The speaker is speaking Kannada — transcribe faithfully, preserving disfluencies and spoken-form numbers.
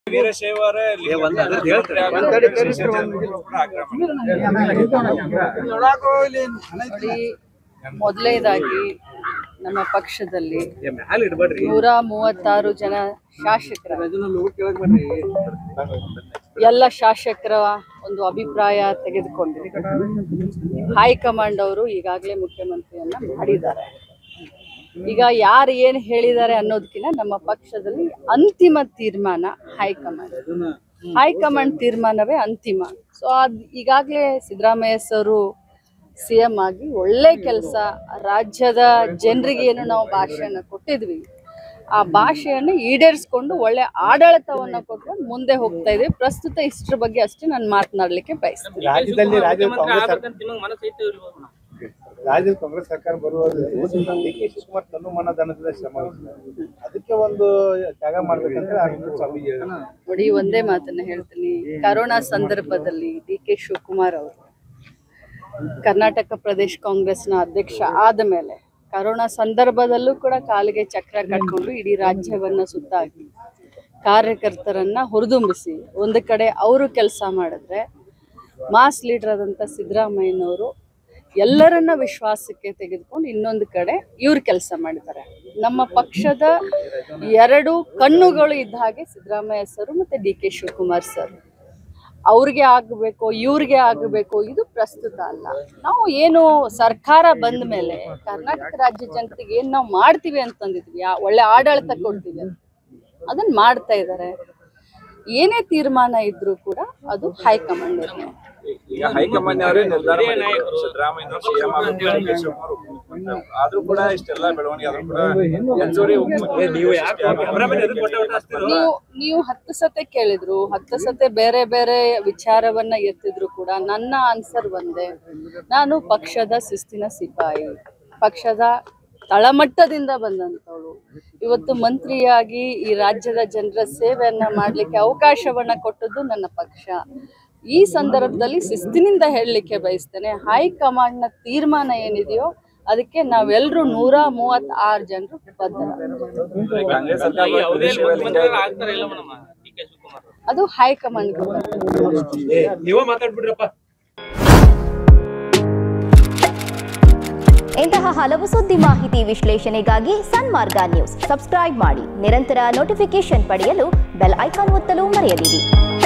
ಮೊದಲನೇದಾಗಿ ನಮ್ಮ ಪಕ್ಷದಲ್ಲಿ ನೂರ ಮೂವತ್ತಾರು ಜನ ಶಾಸಕರ ಎಲ್ಲ ಶಾಸಕರ ಒಂದು ಅಭಿಪ್ರಾಯ ತೆಗೆದುಕೊಂಡಿದೆ. ಹೈಕಮಾಂಡ್ ಅವರು ಈಗಾಗಲೇ ಮುಖ್ಯಮಂತ್ರಿಯನ್ನ ಮಾಡಿದ್ದಾರೆ. ಈಗ ಯಾರು ಏನು ಹೇಳಿದ್ದಾರೆ ಅನ್ನೋದಕ್ಕಿಂತ ನಮ್ಮ ಪಕ್ಷದಲ್ಲಿ ಅಂತಿಮ ತೀರ್ಮಾನ ಹೈಕಮಾಂಡ್ ಹೈಕಮಾಂಡ್ ತೀರ್ಮಾನವೇ ಅಂತಿಮ. ಸೊ ಅದು ಈಗಾಗಲೇ ಸಿದ್ದರಾಮಯ್ಯ ಸರು ಸಿ ಎಂ ಆಗಿ ಒಳ್ಳೆ ಕೆಲಸ, ರಾಜ್ಯದ ಜನರಿಗೆ ಏನು ನಾವು ಭಾಷೆಯನ್ನು ಕೊಟ್ಟಿದ್ವಿ ಆ ಭಾಷೆಯನ್ನು ಈಡೇರಿಸ್ಕೊಂಡು ಒಳ್ಳೆ ಆಡಳಿತವನ್ನ ಕೊಟ್ಕೊಂಡು ಮುಂದೆ ಹೋಗ್ತಾ ಇದ್ವಿ. ಪ್ರಸ್ತುತ ಇಷ್ಟರ ಬಗ್ಗೆ ಅಷ್ಟೇ ನಾನು ಮಾತನಾಡಲಿಕ್ಕೆ ಬಯಸ್ತೀನಿ. ರಾಜ್ಯದಲ್ಲಿ ರಾಜ್ಯದ ಕಾಂಗ್ರೆಸ್ ಸರ್ಕಾರ ಬರುವುದು ಡಿ ಕೆ ಶಿವಕುಮಾರ್ ತನುಮನಧನದ ಶ್ರಮ ಅದಕ್ಕೆ ಒಂದು ತ್ಯಾಗ ಮಾಡ್ಬೇಕಂದ್ರೆ ನೋಡಿ, ಒಂದೇ ಮಾತನ್ನ ಹೇಳ್ತೀನಿ. ಕರೋನಾ ಸಂದರ್ಭದಲ್ಲಿ ಡಿ ಕೆ ಶಿವಕುಮಾರ್ ಅವರು ಕರ್ನಾಟಕ ಪ್ರದೇಶ ಕಾಂಗ್ರೆಸ್ನ ಅಧ್ಯಕ್ಷ ಆದ ಮೇಲೆ ಕರೋನಾ ಸಂದರ್ಭದಲ್ಲೂ ಕೂಡ ಕಾಲಿಗೆ ಚಕ್ರ ಕಟ್ಕೊಂಡು ಇಡೀ ರಾಜ್ಯವನ್ನ ಸುತ್ತಾಕಿ ಕಾರ್ಯಕರ್ತರನ್ನ ಹುರಿದುಂಬಿಸಿ ಒಂದು ಕಡೆ ಅವರು ಕೆಲಸ ಮಾಡಿದ್ರೆ, ಮಾಸ್ ಲೀಡರ್ ಆದಂಥ ಸಿದ್ದರಾಮಯ್ಯನವರು ಎಲ್ಲರನ್ನ ವಿಶ್ವಾಸಕ್ಕೆ ತೆಗೆದುಕೊಂಡು ಇನ್ನೊಂದು ಕಡೆ ಇವ್ರು ಕೆಲಸ ಮಾಡಿದ್ದಾರೆ. ನಮ್ಮ ಪಕ್ಷದ ಎರಡು ಕಣ್ಣುಗಳು ಇದ್ದ ಹಾಗೆ ಸಿದ್ದರಾಮಯ್ಯ ಸರ್ ಮತ್ತೆ ಡಿ ಕೆ ಶಿವಕುಮಾರ್ ಸರ್. ಅವ್ರಿಗೆ ಆಗಬೇಕು ಇವ್ರಿಗೆ ಆಗಬೇಕು ಇದು ಪ್ರಸ್ತುತ ಅಲ್ಲ. ನಾವು ಏನು ಸರ್ಕಾರ ಬಂದ ಮೇಲೆ ಕರ್ನಾಟಕ ರಾಜ್ಯ ಜನತೆಗೆ ಏನು ನಾವು ಮಾಡ್ತೀವಿ ಅಂತಂದಿದ್ವಿ, ಒಳ್ಳೆ ಆಡಳಿತ ಕೊಡ್ತೀವಿ, ಅದನ್ನ ಮಾಡ್ತಾ ಇದ್ದಾರೆ. ಏನೇ ತೀರ್ಮಾನ ಇದ್ರೂ ಕೂಡ ಅದು ಹೈಕಮಾಂಡ್ ನಿರ್ಣಯ. ಈಗ ಹೈಕಮಾಂಡ್ ಅವರೇ ನಿರ್ಧಾರ ಮಾಡಿದ್ರು ಸಿದ್ದರಾಮಯ್ಯ ಸಿಎಂ ಆದ್ರೂ ಕೂಡ ಇಷ್ಟೆಲ್ಲ ಬೆಳವಣಿಗೆ ಆದ್ರೂ ಕೂಡ ನೀವು ನೀವು ಹತ್ತು ಸತೆ ಕೇಳಿದ್ರು, ಹತ್ತು ಸತೆ ಬೇರೆ ಬೇರೆ ವಿಚಾರವನ್ನ ಎತ್ತಿದ್ರು ಕೂಡ ನನ್ನ ಆನ್ಸರ್ ಒಂದೇ. ನಾನು ಪಕ್ಷದ ಶಿಸ್ತಿನ ಸಿಪಾಯಿ, ಪಕ್ಷದ ತಳಮಟ್ಟದಿಂದ ಬಂದಂಥವಳು. ಇವತ್ತು ಮಂತ್ರಿಯಾಗಿ ಈ ರಾಜ್ಯದ ಜನರ ಸೇವೆಯನ್ನ ಮಾಡ್ಲಿಕ್ಕೆ ಅವಕಾಶವನ್ನ ಕೊಟ್ಟದ್ದು ನನ್ನ ಪಕ್ಷ. ಈ ಸಂದರ್ಭದಲ್ಲಿ ಶಿಸ್ತಿನಿಂದ ಹೇಳಲಿಕ್ಕೆ ಬಯಸ್ತೇನೆ, ಹೈಕಮಾಂಡ್ನ ತೀರ್ಮಾನ ಏನಿದೆಯೋ ಅದಕ್ಕೆ ನಾವೆಲ್ಲರೂ ನೂರ ಮೂವತ್ತ ಆರು ಜನರು ಬದ್ಧ. ಅದು ಹೈಕಮಾಂಡ್. ಇಂತಹ ಹಲವು ಸುದ್ದಿ ಮಾಹಿತಿ ವಿಶ್ಲೇಷಣೆಗಾಗಿ ಸನ್ಮಾರ್ಗ ನ್ಯೂಸ್ ಸಬ್ಸ್ಕ್ರೈಬ್ ಮಾಡಿ. ನಿರಂತರ ನೋಟಿಫಿಕೇಶನ್ ಪಡೆಯಲು ಬೆಲ್ ಐಕಾನ್ ಒತ್ತಲು ಮರೆಯದಿರಿ.